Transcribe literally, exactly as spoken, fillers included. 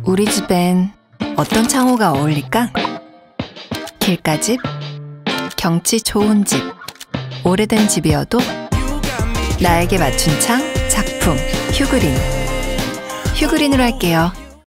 우리 집엔 어떤 창호가 어울릴까? 길가집, 경치 좋은 집, 오래된 집이어도 나에게 맞춘 창, 작품, 휴그린. 휴그린으로 할게요.